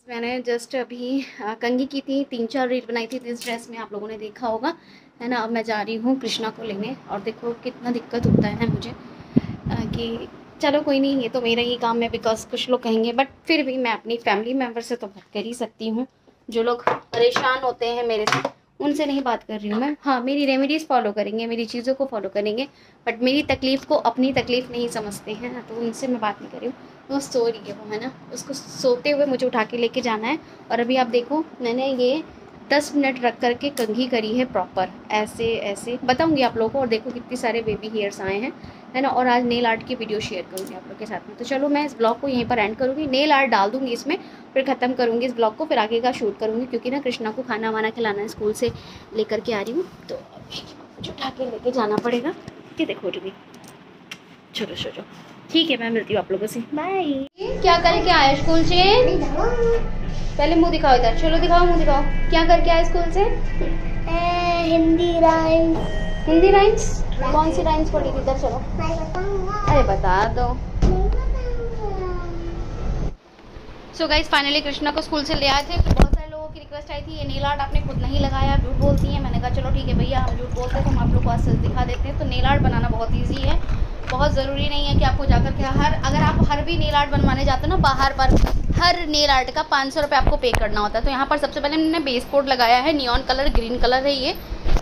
मैंने जस्ट अभी कंघी की थी, 3-4 रील बनाई थी इस ड्रेस में, आप लोगों ने देखा होगा, है ना। अब मैं जा रही हूँ कृष्णा को लेने, और देखो कितना दिक्कत होता है मुझे कि चलो कोई नहीं, ये तो मेरा ही काम है, बिकॉज कुछ लोग कहेंगे, बट फिर भी मैं अपनी फैमिली मेम्बर से तो बात कर ही सकती हूँ। जो लोग परेशान होते हैं मेरे से, उनसे नहीं बात कर रही हूँ मैं। हाँ, मेरी रेमेडीज़ फॉलो करेंगे, मेरी चीज़ों को फॉलो करेंगे, बट मेरी तकलीफ़ को अपनी तकलीफ़ नहीं समझते हैं ना, तो उनसे मैं बात नहीं कर रही हूँ। वो सो रही है वो, है ना, उसको सोते हुए मुझे उठा के लेके जाना है। और अभी आप देखो, मैंने ये 10 मिनट रख करके कंघी करी है प्रॉपर, ऐसे ऐसे बताऊंगी आप लोगों को। और देखो कितने सारे बेबी हेयर्स आए हैं, है ना। और आज नेल आर्ट की वीडियो शेयर करूँगी आप लोग के साथ में। तो चलो मैं इस ब्लॉग को यहीं पर एंड करूँगी, नेल आर्ट डाल दूँगी इसमें, फिर ख़त्म करूँगी इस ब्लॉग को, फिर आगे का शूट करूँगी, क्योंकि ना कृष्णा को खाना वाना खिलाना है, स्कूल से लेकर के आ रही हूँ, तो अभी मुझे उठा के लेके जाना पड़ेगा। कि देखो जी, चलो चलो ठीक है, मैं मिलती हूँ आप लोगों से, बाय। क्या करके आए स्कूल से? पहले मुंह दिखाओ इधर, चलो दिखाओ, मुंह दिखाओ, क्या करके आए स्कूल से? हिंदी राइम्स। हिंदी राइम्स? कौन सी राइम्स पढ़ी थी? इधर चलो। अरे बता दो। सो गाइस, फाइनली कृष्णा को स्कूल से ले आए थे। तो बहुत सारे लोगों की रिक्वेस्ट आई थी, ये नेल आर्ट आपने खुद नहीं लगाया, झूठ बोलती हैं। मैंने कहा चलो ठीक है भैया, हम झूठ बोलते हैं तो हम आप लोग को आज दिखा देते हैं। तो नेल आर्ट बनाना बहुत ईजी है, बहुत ज़रूरी नहीं है कि आपको जाकर के अगर आप हर भी नेल आर्ट बनवाने जाते हो ना बाहर पर, हर नेल आर्ट का 500 रुपये आपको पे करना होता है। तो यहाँ पर सबसे पहले मैंने बेस कोड लगाया है, नियॉन कलर ग्रीन कलर है ये।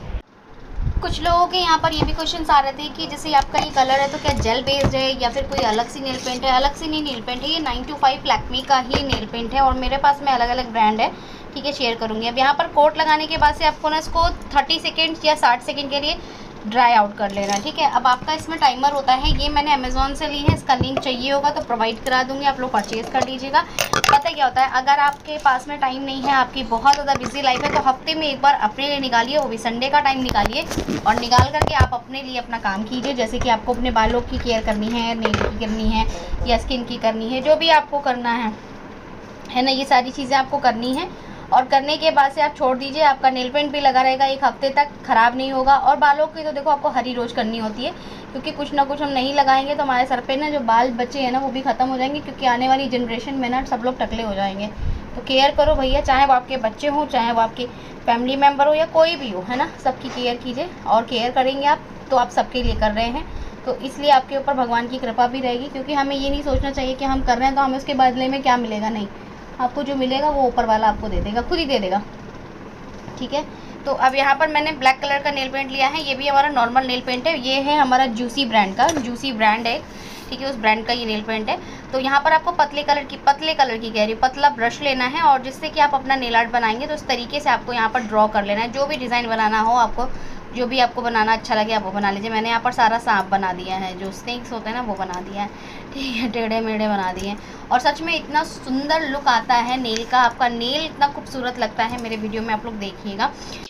कुछ लोगों के यहाँ पर ये भी क्वेश्चन आ रहे थे कि जैसे आपका ये कलर है तो क्या जेल बेस्ड है या फिर कोई अलग सी नेल पेंट है? अलग से नहीं नेल पेंट है, ये 925 लैक्मी का ही नेल पेंट है, और मेरे पास में अलग अलग ब्रांड है, ठीक है, शेयर करूँगी। अब यहाँ पर कोट लगाने के बाद से आपको ना इसको 30 सेकेंड्स या 60 सेकेंड के लिए ड्राई आउट कर लेना है, ठीक है। अब आपका इसमें टाइमर होता है, ये मैंने अमेज़ॉन से ली है, इसका लिंक चाहिए होगा तो प्रोवाइड करा दूँगी, आप लोग परचेज़ कर लीजिएगा। पता क्या होता है, अगर आपके पास में टाइम नहीं है, आपकी बहुत ज़्यादा बिजी लाइफ है, तो हफ्ते में एक बार अपने लिए निकालिए, वो भी संडे का टाइम निकालिए, और निकाल करके आप अपने लिए अपना काम कीजिए। जैसे कि आपको अपने बालों की केयर करनी है, नेल की करनी है, या स्किन की करनी है, जो भी आपको करना है ना, ये सारी चीज़ें आपको करनी है। और करने के बाद से आप छोड़ दीजिए, आपका नेल पेंट भी लगा रहेगा, एक हफ्ते तक ख़राब नहीं होगा। और बालों की तो देखो आपको हर ही रोज़ करनी होती है, क्योंकि कुछ ना कुछ हम नहीं लगाएंगे तो हमारे सर पे ना जो बाल बचे हैं ना वो भी ख़त्म हो जाएंगे, क्योंकि आने वाली जनरेशन में ना सब लोग टकले हो जाएंगे। तो केयर करो भैया, चाहे वो आपके बच्चे हों, चाहे वो आपके फैमिली मेम्बर हो, या कोई भी हो, है ना, सबकी केयर कीजिए। और केयर करेंगे आप तो आप सबके लिए कर रहे हैं, तो इसलिए आपके ऊपर भगवान की कृपा भी रहेगी। क्योंकि हमें ये नहीं सोचना चाहिए कि हम कर रहे हैं तो हमें उसके बदले में क्या मिलेगा, नहीं, आपको जो मिलेगा वो ऊपर वाला आपको दे देगा, खुद ही दे देगा, ठीक है। तो अब यहाँ पर मैंने ब्लैक कलर का नेल पेंट लिया है, ये भी हमारा नॉर्मल नेल पेंट है, ये है हमारा जूसी ब्रांड का, जूसी ब्रांड है, ठीक है, उस ब्रांड का ये नेल पेंट है। तो यहाँ पर आपको पतले कलर की कह रही हूँ, पतला ब्रश लेना है, और जिससे कि आप अपना नेल आर्ट बनाएंगे तो इस तरीके से आपको यहाँ पर ड्रॉ कर लेना है। जो भी डिज़ाइन बनाना हो आपको, जो भी आपको बनाना अच्छा लगे आप वो बना लीजिए। मैंने यहाँ पर सारा सांप बना दिया है, जो स्नेक्स होते हैं ना वो बना दिया है, ठीक है, टेढ़े मेढ़े बना दिए हैं। और सच में इतना सुंदर लुक आता है नेल का, आपका नेल इतना खूबसूरत लगता है। मेरे वीडियो में आप लोग देखिएगा,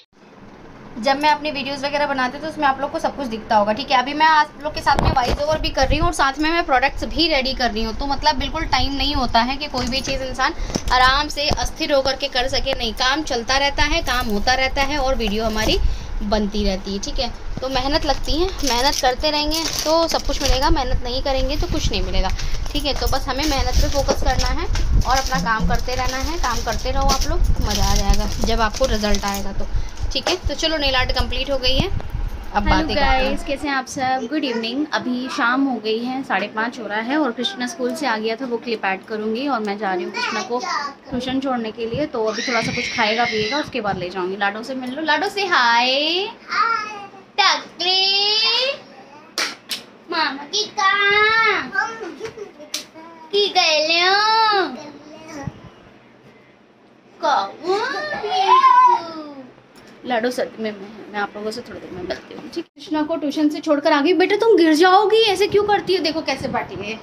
जब मैं अपनी वीडियोस वगैरह बनाती हूँ तो उसमें आप लोग को सब कुछ दिखता होगा, ठीक है। अभी मैं आप लोग के साथ में वॉइस ओवर भी कर रही हूँ और साथ में मैं प्रोडक्ट्स भी रेडी कर रही हूँ, तो मतलब बिल्कुल टाइम नहीं होता है कि कोई भी चीज़ इंसान आराम से अस्थिर होकर के कर सके, नहीं, काम चलता रहता है, काम होता रहता है, और वीडियो हमारी बनती रहती है, ठीक है। तो मेहनत लगती है, मेहनत करते रहेंगे तो सब कुछ मिलेगा, मेहनत नहीं करेंगे तो कुछ नहीं मिलेगा, ठीक है। तो बस हमें मेहनत पे फोकस करना है और अपना काम करते रहना है, काम करते रहो आप लोग, मज़ा आ जाएगा जब आपको रिजल्ट आएगा तो, ठीक है। तो चलो नेल आर्ट कंप्लीट हो गई है, अब बातें गाइस, कैसे हैं आप सब? Good evening. अभी शाम हो गई है, 5:30 हो रहा है, और कृष्णा स्कूल से आ गया था, वो क्लिप ऐड करूँगी, और मैं जा रही हूँ कृष्णा को ट्यूशन छोड़ने के लिए। तो अभी थोड़ा सा कुछ खाएगा पिएगा, उसके बाद ले जाऊँगी। लाडो से मिल लो, लाडो से हाय, मामा की लाडो सर में मैं आप लोगों से थोड़ी देर में मिलती हूँ, ठीक। कृष्णा को ट्यूशन से छोड़कर आ गई। बेटा तुम गिर जाओगी, ऐसे क्यों करती हो? देखो कैसे बैठी है,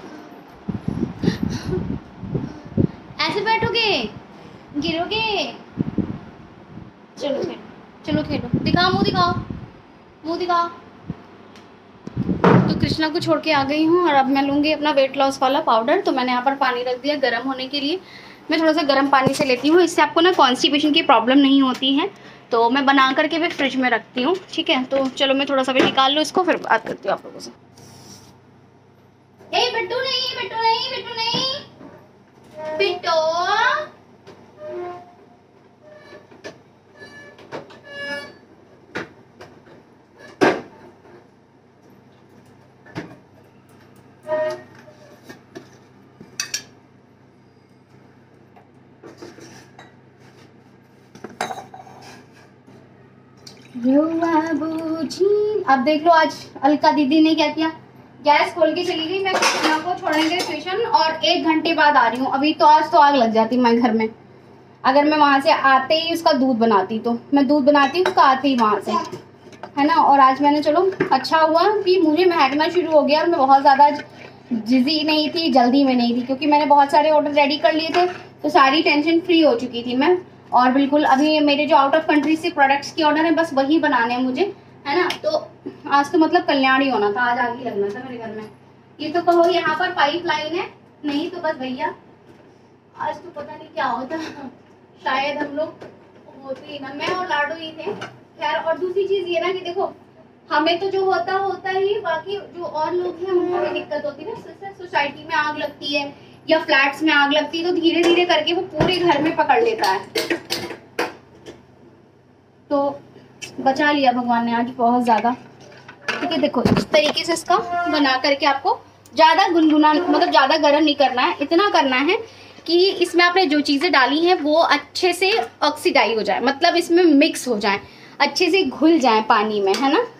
ऐसे बैठोगे गिरोगे। चलो खेलो, चलो खेलो, दिखाओ मुँह, दिखाओ मुँह दिखाओ। तो कृष्णा को छोड़ के आ गई हूँ, और अब मैं लूँगी अपना वेट लॉस वाला पाउडर। तो मैंने यहाँ पर पानी रख दिया गर्म होने के लिए, मैं थोड़ा सा गर्म पानी से लेती हूँ, इससे आपको ना कॉन्स्टिपेशन की प्रॉब्लम नहीं होती है। तो मैं बना करके भी फ्रिज में रखती हूँ, ठीक है। तो चलो मैं थोड़ा सा भी निकाल लूँ इसको, फिर बात करती हूँ आप लोगों से। ए बिट्टू नहीं, बिट्टू नहीं, बिट्टू नहीं, बिट्टू अब देख लो आज अलका दीदी ने क्या किया, गैस खोल के चली गई। मैं कृष्णा को छोड़ने के ट्यूशन और 1 घंटे बाद आ रही हूँ। अभी तो आज तो आग लग जाती मैं घर में, अगर मैं वहाँ से आते ही उसका दूध बनाती, तो मैं दूध बनाती हूँ उसका आते ही वहाँ से, है ना। और आज मैंने, चलो अच्छा हुआ कि मुझे महकना शुरू हो गया और मैं बहुत ज़्यादा बिजी नहीं थी, जल्दी में नहीं थी, क्योंकि मैंने बहुत सारे ऑर्डर रेडी कर लिए थे, तो सारी टेंशन फ्री हो चुकी थी मैं। और बिल्कुल अभी मेरे जो आउट ऑफ कंट्री से प्रोडक्ट्स के ऑर्डर है बस वही बनाने हैं मुझे, है ना। तो आज तो मतलब कल्याण ही होना था, आज आग ही लगना था मेरे घर में। ये तो कहो यहाँ पर पाइपलाइन है, नहीं तो बस भैया आज तो पता नहीं क्या होता, शायद हम लोग होते ही ना, मैं और लाडू ही थे। खैर, और दूसरी चीज ये ना कि देखो हमें तो जो होता ही, बाकी जो और लोग हैं उनको भी दिक्कत होती है ना। सोसाइटी में आग लगती है या फ्लैट्स में आग लगती है तो धीरे धीरे करके वो पूरे घर में पकड़ लेता है। तो बचा लिया भगवान ने आज बहुत ज्यादा। ठीक है, देखो इस तरीके से इसका बना करके आपको ज्यादा गुनगुना, मतलब ज्यादा गर्म नहीं करना है, इतना करना है कि इसमें आपने जो चीजें डाली हैं वो अच्छे से ऑक्सीडाइज हो जाए, मतलब इसमें मिक्स हो जाए, अच्छे से घुल जाए पानी में, है ना।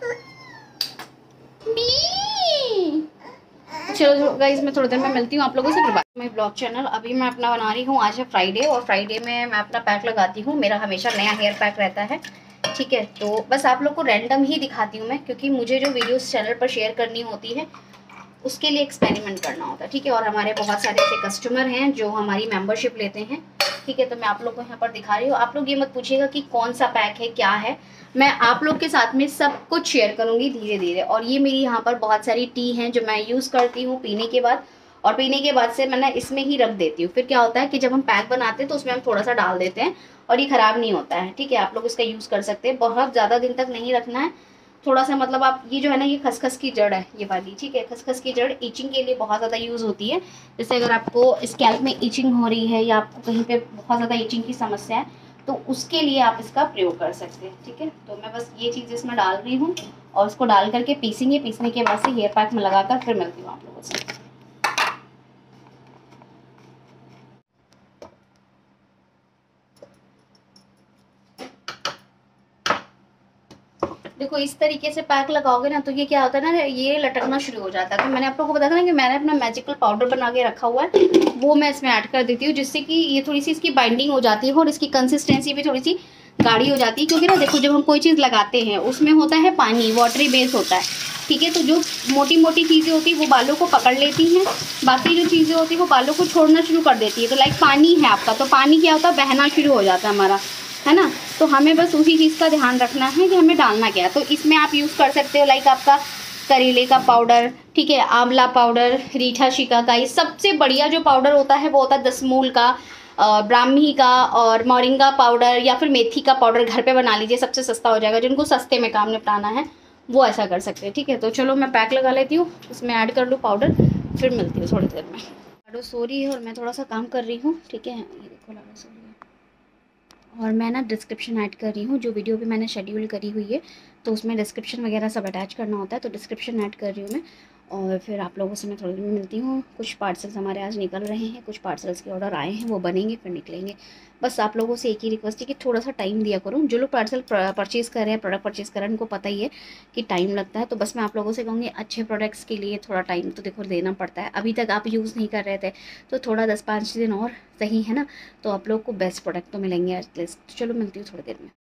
चलो गाइस, मैं थोड़ी देर में मिलती हूँ आप लोगों से। मैं ब्लॉग चैनल अभी मैं अपना बना रही हूँ। आज है फ्राइडे और फ्राइडे में मैं अपना पैक लगाती हूँ। मेरा हमेशा नया हेयर पैक रहता है, ठीक है। तो बस आप लोग को रैंडम ही दिखाती हूँ मैं, क्योंकि मुझे जो वीडियोस चैनल पर शेयर करनी होती है उसके लिए एक्सपेरिमेंट करना होता है, ठीक है। और हमारे बहुत सारे ऐसे कस्टमर हैं जो हमारी मेंबरशिप लेते हैं, ठीक है। तो मैं आप लोग को यहाँ पर दिखा रही हूँ। आप लोग ये मत पूछिएगा कि कौन सा पैक है, क्या है, मैं आप लोग के साथ में सब कुछ शेयर करूँगी धीरे धीरे। और ये मेरी यहाँ पर बहुत सारी टी हैं जो मैं यूज़ करती हूँ पीने के बाद, और पीने के बाद से मैं ना इसमें ही रख देती हूँ। फिर क्या होता है कि जब हम पैक बनाते हैं तो उसमें हम थोड़ा सा डाल देते हैं और ये ख़राब नहीं होता है, ठीक है। आप लोग इसका यूज़ कर सकते हैं, बहुत ज़्यादा दिन तक नहीं रखना है, थोड़ा सा, मतलब आप ये जो है ना, ये खसखस की जड़ है ये वाली, ठीक है। खसखस की जड़ ईचिंग के लिए बहुत ज़्यादा यूज़ होती है। जैसे अगर आपको स्कैल्प में ईचिंग हो रही है या आपको कहीं पे बहुत ज़्यादा ईचिंग की समस्या है तो उसके लिए आप इसका प्रयोग कर सकते हैं, ठीक है। तो मैं बस ये चीज़ इसमें डाल रही हूँ और इसको डाल करके पीसेंगे। पीसने के बाद से हेयर पैक में लगाकर फिर मिलती हूँ आप लोगों से। देखो इस तरीके से पैक लगाओगे ना तो ये क्या होता है ना, ये लटकना शुरू हो जाता है। तो मैंने आप लोगों को बताया था ना कि मैंने अपना मैजिकल पाउडर बना के रखा हुआ है, वो मैं इसमें ऐड कर देती हूँ, जिससे कि ये थोड़ी सी इसकी बाइंडिंग हो जाती है और इसकी कंसिस्टेंसी भी थोड़ी सी गाढ़ी हो जाती है। क्योंकि ना देखो जब हम कोई चीज़ लगाते हैं उसमें होता है पानी, वाटरी बेस होता है, ठीक है। तो जो मोटी मोटी चीज़ें होती है वो बालों को पकड़ लेती हैं, बाकी जो चीज़ें होती है वो बालों को छोड़ना शुरू कर देती है। तो लाइक पानी है आपका, तो पानी क्या होता है, बहना शुरू हो जाता है हमारा, है ना। तो हमें बस उसी चीज़ का ध्यान रखना है कि हमें डालना क्या है। तो इसमें आप यूज़ कर सकते हो लाइक आपका करेले का पाउडर, ठीक है, आंवला पाउडर, रीठा शिका का। ये सबसे बढ़िया जो पाउडर होता है वो होता है दसमूल का, ब्राह्मी का और मोरिंगा पाउडर, या फिर मेथी का पाउडर घर पे बना लीजिए, सबसे सस्ता हो जाएगा। जिनको सस्ते में काम निपटाना है वो ऐसा कर सकते हैं, ठीक है। तो चलो मैं पैक लगा लेती हूँ, इसमें ऐड कर लूँ पाउडर, फिर मिलती हूँ थोड़ी देर में। लाडो सो रही है और मैं थोड़ा सा काम कर रही हूँ, ठीक है। ये देखो लाडो सो रही है और मैं ना डिस्क्रिप्शन ऐड कर रही हूँ, जो वीडियो भी मैंने शेड्यूल करी हुई है तो उसमें डिस्क्रिप्शन वगैरह सब अटैच करना होता है, तो डिस्क्रिप्शन ऐड कर रही हूँ मैं। और फिर आप लोगों से मैं थोड़ी देर में मिलती हूँ। कुछ पार्सल्स हमारे आज निकल रहे हैं, कुछ पार्सल्स के ऑर्डर आए हैं, वो बनेंगे फिर निकलेंगे। बस आप लोगों से एक ही रिक्वेस्ट है कि थोड़ा सा टाइम दिया करूँ। जो लोग पार्सल परचेज़ कर रहे हैं, प्रोडक्ट परचेज़ कर रहे हैं, उनको पता ही है कि टाइम लगता है। तो बस मैं आप लोगों से कहूँगी अच्छे प्रोडक्ट्स के लिए थोड़ा टाइम तो देखो देना पड़ता है। अभी तक आप यूज़ नहीं कर रहे थे तो थोड़ा 10-5 दिन और सही, है ना, तो आप लोग को बेस्ट प्रोडक्ट तो मिलेंगे एटलीस्ट। चलो मिलती हूँ थोड़ी देर में।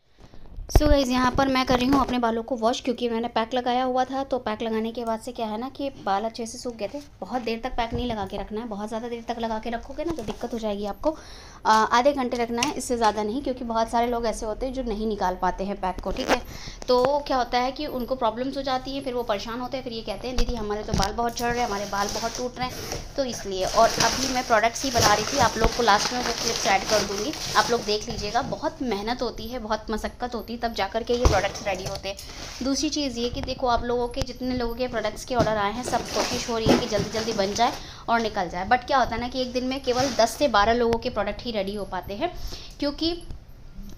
सो गाइज़ यहाँ पर मैं कर रही हूँ अपने बालों को वॉश, क्योंकि मैंने पैक लगाया हुआ था। तो पैक लगाने के बाद से क्या है ना कि बाल अच्छे से सूख गए थे। बहुत देर तक पैक नहीं लगा के रखना है, बहुत ज़्यादा देर तक लगा के रखोगे ना तो दिक्कत हो जाएगी आपको। आधे घंटे रखना है, इससे ज़्यादा नहीं, क्योंकि बहुत सारे लोग ऐसे होते हैं जो नहीं निकाल पाते हैं पैक को, ठीक है। तो क्या होता है कि उनको प्रॉब्लम्स हो जाती है, फिर वो परेशान होते हैं, फिर ये कहते हैं दीदी हमारे तो बाल बहुत झड़ रहे हैं, हमारे बाल बहुत टूट रहे हैं, तो इसलिए। और अभी मैं प्रोडक्ट्स ही बना रही थी, आप लोग को लास्ट में वो क्लिप्स ऐड कर दूँगी, आप लोग देख लीजिएगा। बहुत मेहनत होती है, बहुत मशक्क़त होती है, तब जा कर के ये प्रोडक्ट्स रेडी होते हैं। दूसरी चीज़ ये कि देखो आप लोगों के जितने लोगों के प्रोडक्ट्स के ऑर्डर आए हैं, सब कोशिश हो रही है कि जल्दी जल्दी बन जाए और निकल जाए। बट क्या होता है ना कि एक दिन में केवल 10 से 12 लोगों के प्रोडक्ट ही रेडी हो पाते हैं, क्योंकि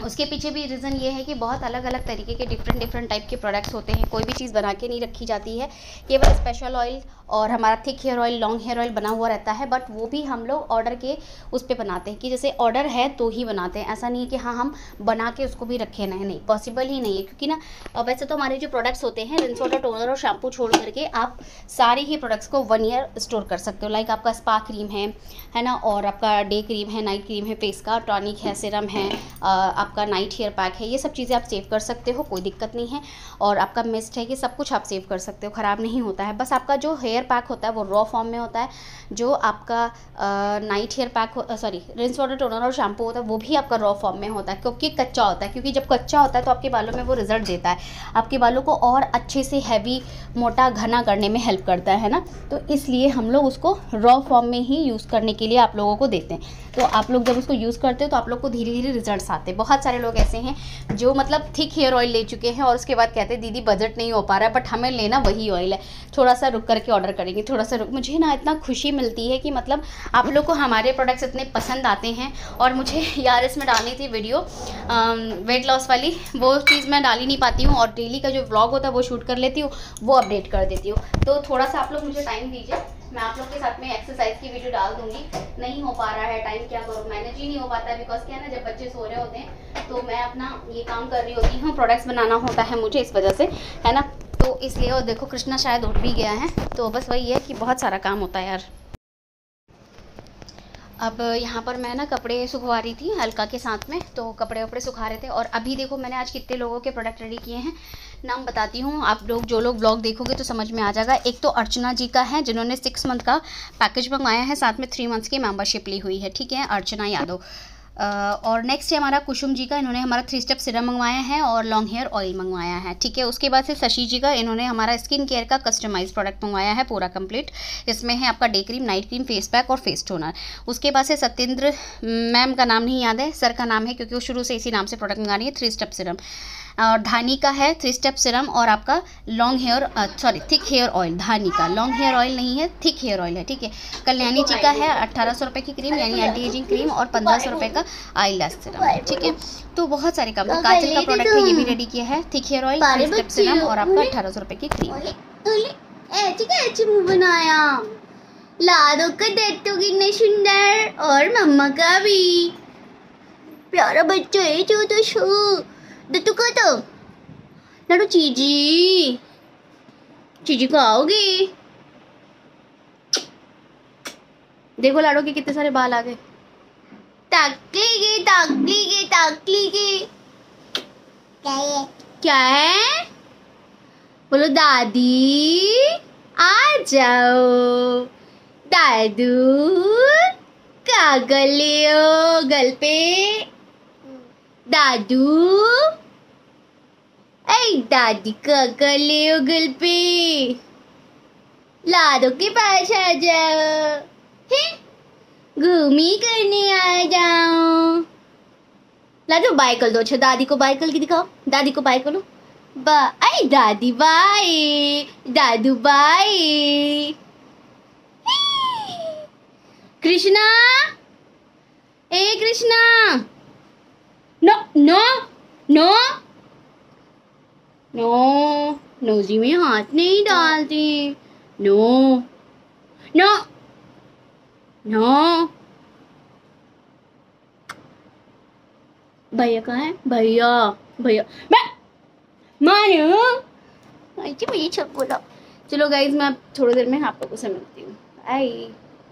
उसके पीछे भी रीज़न ये है कि बहुत अलग अलग तरीके के डिफरेंट टाइप के प्रोडक्ट्स होते हैं। कोई भी चीज़ बना के नहीं रखी जाती है, केवल स्पेशल ऑयल और हमारा thick hair oil, long hair oil बना हुआ रहता है, बट वो भी हम लोग ऑर्डर के उस पर बनाते हैं कि जैसे ऑर्डर है तो ही बनाते हैं। ऐसा नहीं है कि हाँ हम बना के उसको भी रखें, नहीं, पॉसिबल ही नहीं है। क्योंकि ना वैसे तो हमारे जो प्रोडक्ट्स होते हैं, रिंस वाटर, टोनर और शैम्पू छोड़ करके आप सारे ही प्रोडक्ट्स को 1 ईयर स्टोर कर सकते हो। लाइक आपका स्पा क्रीम है ना, और आपका डे क्रीम है, नाइट क्रीम है, फेस का टॉनिक है, सीरम है, आपका नाइट हेयर पैक है, ये सब चीज़ें आप सेव कर सकते हो, कोई दिक्कत नहीं है। और आपका मिस्ट है, ये सब कुछ आप सेव कर सकते हो, ख़राब नहीं होता है। बस आपका जो हेयर पैक होता है वो रॉ फॉर्म में होता है। जो आपका night hair pack rinse water, toner और शैम्पू होता है वो भी आपका रॉ फॉर्म में होता है, क्योंकि कच्चा होता है। क्योंकि जब कच्चा होता है तो आपके बालों में वो रिजल्ट देता है, आपके बालों को और अच्छे से हैवी, मोटा, घना करने में हेल्प करता है ना। तो इसलिए हम लोग उसको रॉ फॉर्म में ही यूज़ करने के लिए आप लोगों को देते हैं। तो आप लोग जब उसको यूज़ करते हो तो आप लोग को धीरे धीरे रिजल्ट्स आते हैं। बहुत सारे लोग ऐसे हैं जो मतलब थिक हेयर ऑयल ले चुके हैं और उसके बाद कहते हैं दीदी बजट नहीं हो पा रहा है, बट हमें लेना वही ऑयल है, थोड़ा सा रुक करके ऑर्डर करेंगे, थोड़ा सा रुक। मुझे ना इतना खुशी मिलती है कि मतलब आप लोग को हमारे प्रोडक्ट्स इतने पसंद आते हैं। और मुझे यार इसमें डालनी थी वीडियो वेट लॉस वाली, वो चीज़ मैं डाल ही नहीं पाती हूँ, और डेली का जो व्लॉग होता है वो शूट कर लेती हूँ, वो अपडेट कर देती हूँ। तो थोड़ा सा आप लोग मुझे टाइम दीजिए, मैं आप लोग के साथ में एक्सरसाइज की वीडियो डाल दूंगी। नहीं हो पा रहा है टाइम, क्या करूँ, मैनेज ही नहीं हो पाता है। बिकॉज क्या है ना, जब बच्चे सो रहे होते हैं तो मैं अपना ये काम कर रही होती हूँ, प्रोडक्ट्स बनाना होता है मुझे, इस वजह से, है ना। तो इसलिए, और देखो कृष्णा शायद उठ भी गया है, तो बस वही है कि बहुत सारा काम होता है यार। अब यहाँ पर मैं ना कपड़े सुखवा रही थी अलका के साथ में, तो कपड़े वपड़े सुखा रहे थे। और अभी देखो मैंने आज कितने लोगों के प्रोडक्ट रेडी किए हैं, नाम बताती हूँ। आप लोग जो लोग ब्लॉग देखोगे तो समझ में आ जाएगा। एक तो अर्चना जी का है, जिन्होंने 6 मंथ का पैकेज मंगवाया है, साथ में 3 मंथ्स की मेंबरशिप ली हुई है, ठीक है, अर्चना यादव। और नेक्स्ट है हमारा कुसुम जी का, इन्होंने हमारा 3 स्टेप सीरम मंगवाया है और लॉन्ग हेयर ऑयल मंगवाया है, ठीक है। उसके बाद से शशि जी का, इन्होंने हमारा स्किन केयर का कस्टमाइज प्रोडक्ट मंगवाया है पूरा कंप्लीट। इसमें है आपका day cream, night cream, face pack और फेस टोनर। उसके बाद से सत्येंद्र मैम का नाम नहीं याद है, सर का नाम है, क्योंकि वो शुरू से इसी नाम से प्रोडक्ट मंगा रही है, 3 स्टेप सीरम। और धानी का है 3 स्टेप सीरम और आपका थिक हेयर ऑयल। धानी का लॉन्ग हेयर ऑयल नहीं है, थिक हेयर ऑयल है, ठीक है। कल्याणी जी का है 1800 रुपये की क्रीम, यानी एंटी एजिंग क्रीम, और 1500 रुपये का आई लैश सीरम है, ठीक है। तो बहुत सारे काम। तो काजल का प्रोडक्ट है, ये भी रेडी किया है, thick hair oil, 3 step serum और आपका 1800 रुपये की क्रीम। ऐसे मुंह बनाया, लाडो का दत्तू कितने सुंदर, और मम्मा का भी प्यारा बच्चा है जो तो शो दत्तू का तो लाडो। चीजी चीजी को आओगे, देखो लाडो के कितने सारे बाल आ गए। ताकली के क्या है, बोलो दादी आ जाओ, दादू कागल ले ओ गल पे, दादू ऐ दादी कागल ले ओ गल पे, लाडो के पास आ जाओ, घूमी करने आ जाओ। लाडो बाय कर दो, अच्छा दादी को बाय करके दिखाओ, दादी को बाय करो, बाय दादी, बाय दादू, बाय। कृष्णा, ए Krishna, no no no no, नोजी में हाथ नहीं डालते, नो नो नो। भैया कहाँ है, भैया भैया मानो, मुझे सब बोला। चलो गाइज, मैं थोड़ी देर में आप लोगों से मिलती हूँ, आई।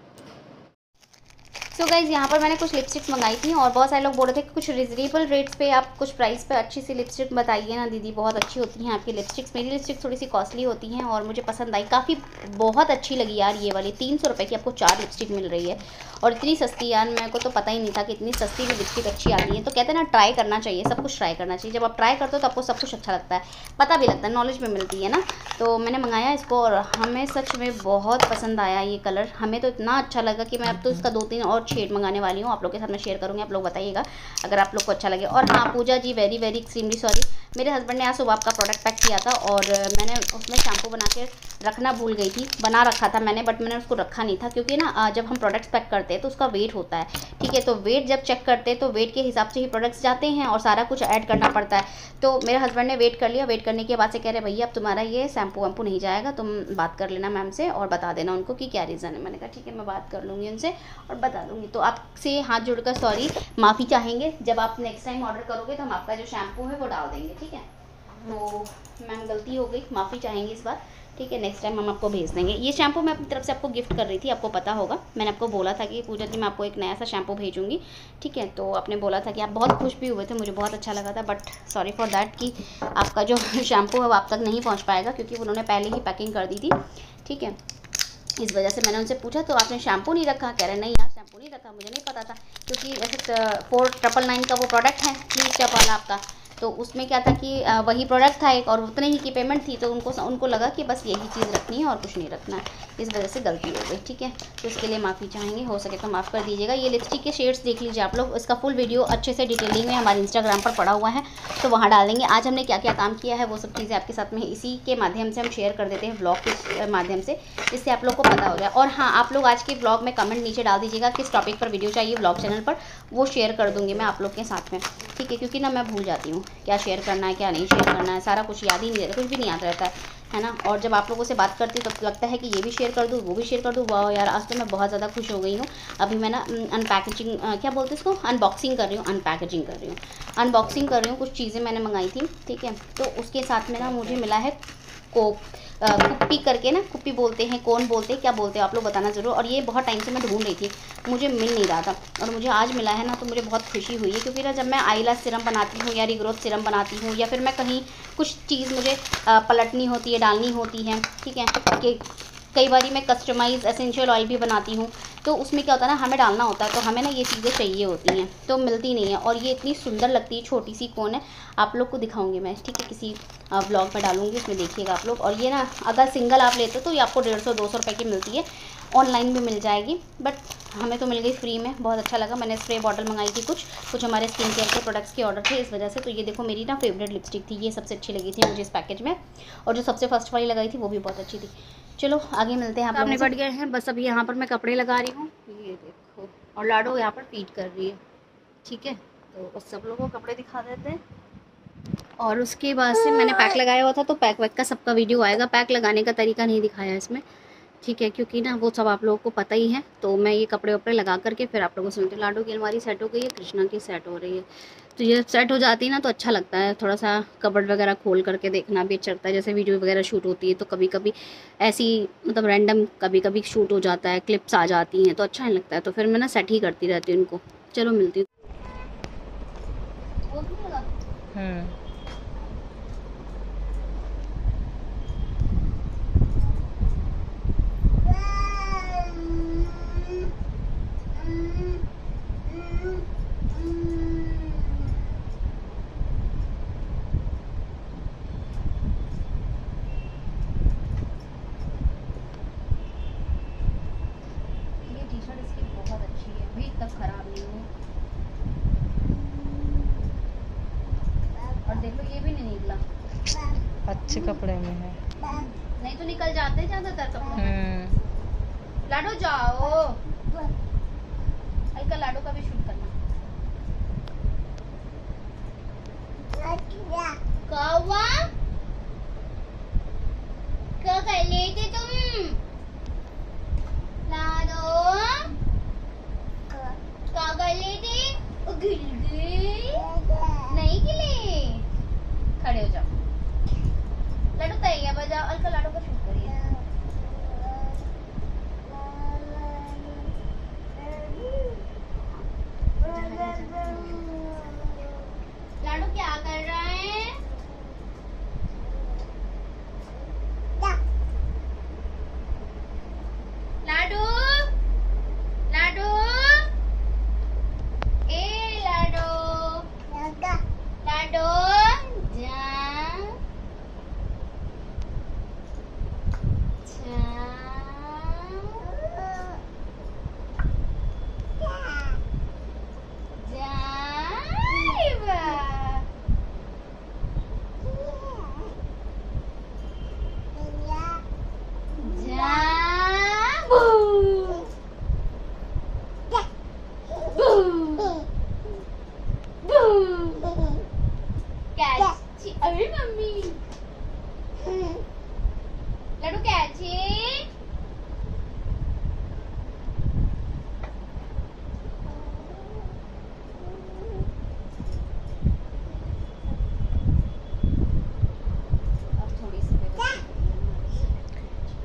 सो गाइज़, यहाँ पर मैंने कुछ लिपस्टिक्स मंगाई थी, और बहुत सारे लोग बोल रहे थे कि कुछ रिजनेबल रेट्स पे आप कुछ प्राइस पे अच्छी सी लिपस्टिक बताइए ना दीदी, बहुत अच्छी होती हैं आपकी लिपस्टिक्स। मेरी लिपस्टिक थोड़ी सी कॉस्टली होती हैं और मुझे पसंद आई, काफ़ी बहुत अच्छी लगी यार ये वाली। 300 रुपये की आपको 4 लिपस्टिक मिल रही है, और इतनी सस्ती यार, मेरे को तो पता ही नहीं था कि इतनी सस्ती भी लिपस्टिक अच्छी आती है। तो कहते हैं ना, ट्राई करना चाहिए, सब कुछ ट्राई करना चाहिए। जब आप ट्राई करते हो तो आपको सब कुछ अच्छा लगता है, पता भी लगता है, नॉलेज भी मिलती है ना। तो मैंने मंगाया इसको, और हमें सच में बहुत पसंद आया ये कलर, हमें तो इतना अच्छा लगा कि मैं अब तो इसका 2-3 और शेड मंगाने वाली हूँ, आप लोग के साथ मैं शेयर करूँगी, आप लोग बताइएगा अगर आप लोग को अच्छा लगे। और हाँ Puja ji, very very extremely sorry, मेरे हस्बैंड ने आज सुबह आपका प्रोडक्ट पैक किया था और मैंने उसमें शैम्पू बना के रखना भूल गई थी। बना रखा था मैंने, बट मैंने उसको रखा नहीं था, क्योंकि ना जब हम प्रोडक्ट्स पैक करते हैं तो उसका वेट होता है, ठीक है। तो वेट जब चेक करते हैं तो वेट के हिसाब से ही प्रोडक्ट्स जाते हैं और सारा कुछ ऐड करना पड़ता है। तो मेरे हस्बैंड ने वेट कर लिया, वेट करने के बाद से कह रहे भैया अब तुम्हारा ये शैम्पू वैम्पू नहीं जाएगा, तुम बात कर लेना मैम से और बता देना उनको कि क्या रीज़न है। मैंने कहा ठीक है, मैं बात कर लूँगी उनसे और बता दूँगी। तो आपसे हाथ जोड़कर सॉरी, माफ़ी चाहेंगे। जब आप नेक्स्ट टाइम ऑर्डर करोगे तो हम आपका जो शैम्पू है वो डाल देंगे, ठीक है। तो मैम गलती हो गई, माफ़ी चाहेंगे इस बार, ठीक है। नेक्स्ट टाइम हम आपको भेज देंगे। ये शैम्पू मैं अपनी तरफ से आपको गिफ्ट कर रही थी, आपको पता होगा। मैंने आपको बोला था कि पूजा जी मैं आपको एक नया सा शैम्पू भेजूंगी, ठीक है। तो आपने बोला था कि आप बहुत खुश भी हुए थे, मुझे बहुत अच्छा लगा था, बट सॉरी फॉर दैट कि आपका जो शैम्पू है वो आप तक नहीं पहुँच पाएगा, क्योंकि उन्होंने पहले ही पैकिंग कर दी थी, ठीक है। इस वजह से मैंने उनसे पूछा तो आपने शैम्पू नहीं रखा, कह रहे नहीं यार शैम्पू नहीं रखा, मुझे नहीं पता था, क्योंकि वैसे 4999 का वो प्रोडक्ट है 3 स्टेप वाला आपका। तो उसमें क्या था कि वही प्रोडक्ट था एक और उतने ही की पेमेंट थी, तो उनको लगा कि बस यही चीज़ रखनी है और कुछ नहीं रखना है, इस वजह से गलती हो गई, ठीक है। तो इसके लिए माफ़ी चाहेंगे, हो सके तो माफ़ कर दीजिएगा। ये लिपस्टिक के शेड्स देख लीजिए आप लोग, इसका फुल वीडियो अच्छे से डिटेलिंग में हमारे इंस्टाग्राम पर पड़ा हुआ है, तो वहाँ डाल देंगे। आज हमने क्या क्या काम किया है वो सब चीज़ें आपके साथ में इसी के माध्यम से हम शेयर कर देते हैं, ब्लॉग के माध्यम से, जिससे आप लोग को पता हो जाए। और हाँ, आप लोग आज के ब्लॉग में कमेंट नीचे डाल दीजिएगा किस टॉपिक पर वीडियो चाहिए ब्लॉग चैनल पर, वो शेयर कर दूँगी मैं आप लोग के साथ में, ठीक है। क्योंकि ना मैं भूल जाती हूँ क्या शेयर करना है क्या नहीं शेयर करना है, सारा कुछ याद ही नहीं रहता, कुछ भी नहीं याद रहता है ना। और जब आप लोगों से बात करती हूँ तब लगता है कि ये भी शेयर कर दूँ वो भी शेयर कर दूँ। वाह यार, आज तो मैं बहुत ज़्यादा खुश हो गई हूँ। अभी मैं ना अनपैकेजिंग क्या बोलते हैं इसको, अनबॉक्सिंग कर रही हूँ, अनपैकेजिंग कर रही हूँ, अनबॉक्सिंग कर रही हूँ। कुछ चीज़ें मैंने मंगाई थी, ठीक है। तो उसके साथ में ना मुझे मिला है कुप्पी करके ना, कुप्पी बोलते हैं, कौन बोलते हैं, क्या बोलते हैं आप लोग बताना ज़रूर। और ये बहुत टाइम से मैं ढूंढ रही थी, मुझे मिल नहीं रहा था और मुझे आज मिला है ना, तो मुझे बहुत खुशी हुई है। क्योंकि ना जब मैं आईलैश सिरम बनाती हूँ या रिग्रोथ सिरम बनाती हूँ या फिर मैं कहीं कुछ चीज़ मुझे पलटनी होती है, डालनी होती है, ठीक है, कि कई बार मैं कस्टमाइज़ एसेंशियल ऑयल भी बनाती हूँ, तो उसमें क्या होता है ना, हमें डालना होता है, तो हमें ना ये चीज़ें चाहिए होती हैं, तो मिलती नहीं है। और ये इतनी सुंदर लगती है, छोटी सी कोन है, आप लोग को दिखाऊंगी मैं, ठीक है, किसी ब्लॉग में डालूंगी, उसमें देखिएगा आप लोग। और ये ना अगर सिंगल आप लेते हो तो ये आपको 150-200 रुपये की मिलती है, ऑनलाइन भी मिल जाएगी, बट हमें तो मिल गई फ्री में, बहुत अच्छा लगा। मैंने स्प्रे बॉटल मंगाई थी, कुछ हमारे स्किन केयर के प्रोडक्ट्स के ऑर्डर थे, इस वजह से। तो ये देखो मेरी ना फेवरेट लिपस्टिक थी, ये सबसे अच्छी लगी थी मुझे इस पैकेज में, और जो सबसे फर्स्ट वाली लगाई थी वो भी बहुत अच्छी थी। चलो आगे मिलते हैं। आप लोग निपट गए हैं, बस अभी यहाँ पर मैं कपड़े लगा रही हूँ, ये देखो, और लाडो यहाँ पर फीड कर रही है, ठीक है। तो बस सब लोगों को कपड़े दिखा देते हैं। और उसके बाद से मैंने पैक लगाया हुआ था, तो पैक वैक का सबका वीडियो आएगा। पैक लगाने का तरीका नहीं दिखाया इसमें, ठीक है, क्योंकि ना वो सब आप लोगों को पता ही है। तो मैं ये कपड़े वपड़े लगा करके फिर आप लोगों को सुनती हूँ। लाडो की अलमारी सेट हो गई है, कृष्णा की सेट हो रही है, तो ये सेट हो जाती है ना तो अच्छा लगता है। थोड़ा सा कबर्ड वगैरह खोल करके देखना भी अच्छा लगता है। जैसे वीडियो वगैरह शूट होती है तो कभी कभी ऐसी मतलब रैंडम कभी कभी शूट हो जाता है, क्लिप्स आ जाती हैं, तो अच्छा नहीं लगता है, तो फिर मैं ना सेट ही करती रहती हूँ उनको। चलो मिलती हूँ। खराब नहीं हुई और देख लो ये भी नहीं निकला, अच्छे कपड़े में है, नहीं तो निकल जाते ज्यादातर कपड़े। लाडो जाओ, हल्का लाडो का भी शूट करना। कौवा क्या कर रही थी तुम? लाडो क्या कर रही थी? गिर गई? नहीं गिरी, खड़े हो जाओ। लाडो तैयार बजाओ, हल्का लाडो का शूट करिए। लाडो क्या कर रहा है? लाडो, लाडो, ए लाडो।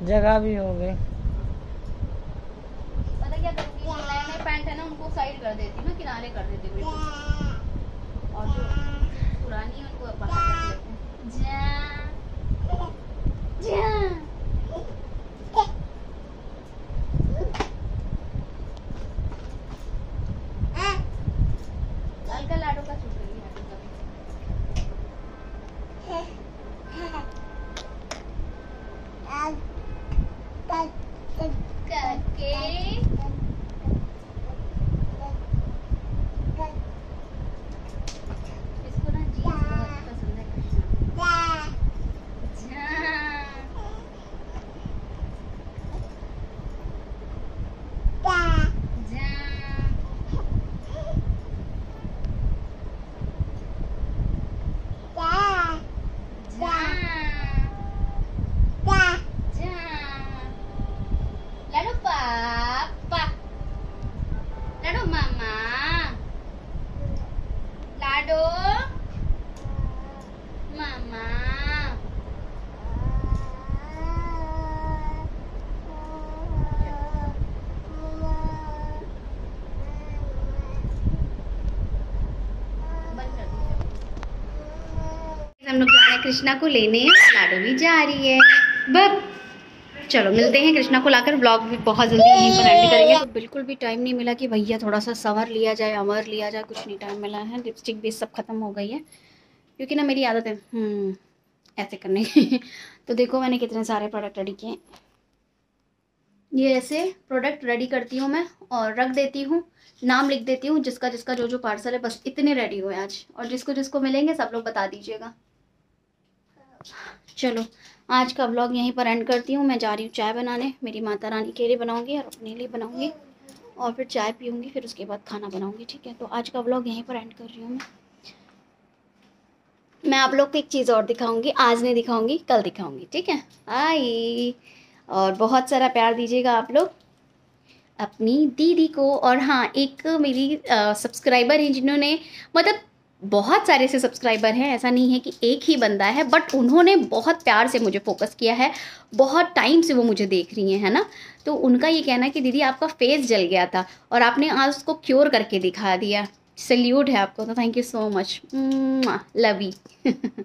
जगह भी हो गई। पता क्या करूँगी, जो नए नए पैंट है ना उनको साइड कर देती हूँ ना, किनारे कर देती हूँ बिल्कुल, और जो पुरानी है उनको बाहर रख लेते हैं। जा जा हल्का लाडो का सूट करिए करके इसको ना जीन्स बहुत पसंद है कृष्णा। लाडो पापा, लाडो मामा, लाडो मामा। हम लोग जा रहे हैं कृष्णा को लेने, लाडो भी जा रही है। बब चलो मिलते हैं, कृष्णा को लाकर व्लॉग भी बहुत जल्दी यहीं पर एंड करेंगे। तो बिल्कुल भी टाइम नहीं मिला कि भैया थोड़ा सा संवर लिया जाए, अमर लिया जाए, कुछ नहीं टाइम मिला है। लिपस्टिक भी सब खत्म हो गई है, क्योंकि ना मेरी आदत है ऐसे करने की। तो देखो मैंने कितने सारे प्रोडक्ट रेडी किए। ये ऐसे प्रोडक्ट रेडी करती हूँ मैं और रख देती हूँ, नाम लिख देती हूँ, जिसका जिसका जो जो पार्सल है, बस इतने रेडी हुए आज। और जिसको जिसको मिलेंगे सब लोग बता दीजिएगा। चलो आज का व्लॉग यहीं पर एंड करती हूँ। मैं जा रही हूँ चाय बनाने, मेरी माता रानी के लिए बनाऊँगी और अपने लिए बनाऊँगी, और फिर चाय पीऊँगी, फिर उसके बाद खाना बनाऊँगी। ठीक है, तो आज का व्लॉग यहीं पर एंड कर रही हूँ मैं आप लोग को एक चीज़ और दिखाऊँगी, आज नहीं दिखाऊँगी, कल दिखाऊँगी। ठीक है, आई और बहुत सारा प्यार दीजिएगा आप लोग अपनी दीदी को। और हाँ, एक मेरी सब्सक्राइबर हैं जिन्होंने, मतलब बहुत सारे से सब्सक्राइबर हैं, ऐसा नहीं है कि एक ही बंदा है, बट उन्होंने बहुत प्यार से मुझे फोकस किया है, बहुत टाइम से वो मुझे देख रही हैं, है ना। तो उनका ये कहना है कि दीदी आपका फेस जल गया था और आपने आज उसको क्योर करके दिखा दिया। सल्यूट है आपको, तो thank you so much, love you.